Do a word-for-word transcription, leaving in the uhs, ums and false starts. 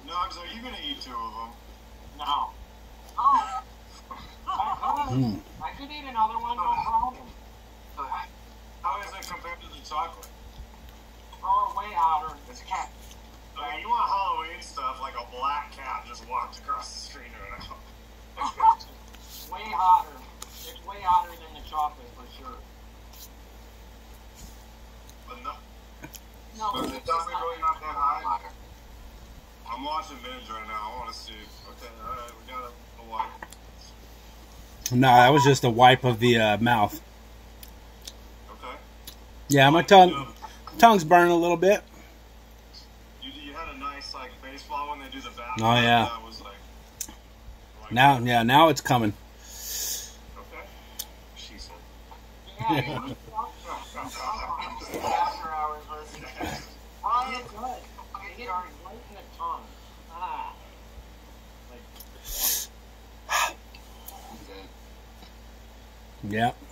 Nugs, are you gonna eat two of them? No. Oh. I, could. Mm. I could eat another one, no problem. How is it compared to the chocolate? Oh, way hotter. It's a cat. I mean, you want Halloween stuff like a black cat just walked across the street right now. Way hotter. It's way hotter than the chocolate for sure. But no. No, but it's definitely really not that high. I'm watching binge right now. I want to see. Okay, all right, we got a, a wipe. No, that was just a wipe of the uh, mouth. Okay. Yeah, my tongue, tongue's burning a little bit. You, you had a nice like baseball when they do the bat. Oh yeah. That was like, like now, yeah, now it's coming. Okay. She said. Yeah. After hours listening. Oh, it's good. It's getting right in the tongue. Ah. Like. Yeah.